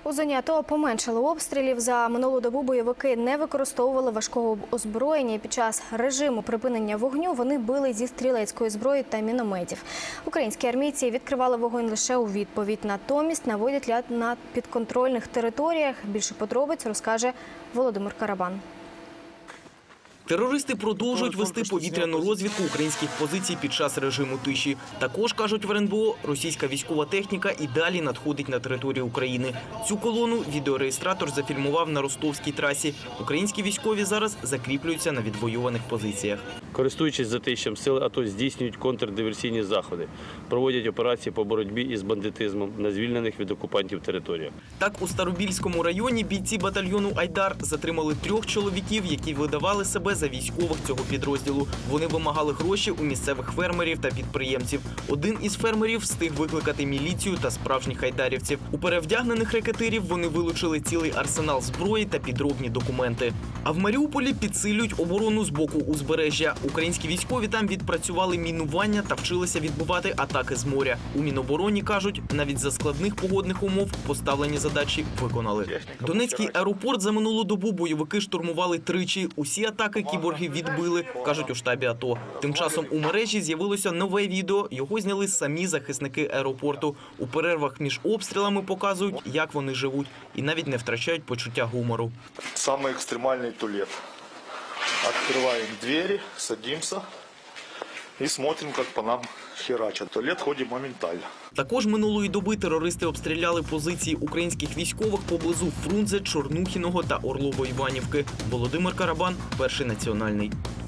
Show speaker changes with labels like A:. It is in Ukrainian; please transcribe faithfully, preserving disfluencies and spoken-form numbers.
A: У зоні АТО поменшало обстрілів. За минулу добу бойовики не використовували важкого озброєння. Під час режиму припинення вогню вони били зі стрілецької зброї та мінометів. Українські армійці відкривали вогонь лише у відповідь. Натомість наводять ляд на підконтрольних територіях. Більше подробиць розкаже Володимир Карабан.
B: Терористи продовжують вести повітряну розвідку українських позицій під час режиму тиші. Також, кажуть в ер ен бе о, російська військова техніка і далі надходить на територію України. Цю колону відеореєстратор зафільмував на ростовській трасі. Українські військові зараз закріплюються на відвоюваних позиціях.
C: Користуючись затищем, сили АТО здійснюють контрдиверсійні заходи, проводять операції по боротьбі із бандитизмом на звільнених від окупантів територіях.
B: Так, у Старобільському районі бійці батальйону «Айдар» затримали трьох чоловіків, які видавали себе за військових цього підрозділу. Вони вимагали гроші у місцевих фермерів та підприємців. Один із фермерів встиг викликати міліцію та справжніх айдарівців. У перевдягнених рекетирів вони вилучили цілий арсенал зброї та підробні документи. А в Маріуполі підсилюють оборону з боку узбережжя. Українські військові там відпрацювали мінування та вчилися відбивати атаки з моря. У Мінобороні кажуть, навіть за складних погодних умов поставлені задачі виконали. Донецький аеропорт за минулу добу бойовики штурмували тричі. Усі атаки кіборги відбили, кажуть у штабі АТО. Тим часом у мережі з'явилося нове відео. Його зняли самі захисники аеропорту. У перервах між обстрілами показують, як вони живуть. І навіть не втрачають почуття гумору.
D: Самый экстремальный туалет. Открываем двери, садимся и смотрим, как по нам херачат. Туалет ходит моментально.
B: Також минулої доби терористи обстріляли позиції українських військових поблизу Фрунзе, Чорнухіного та Орлово-Іванівки. Володимир Карабан, Перший національний.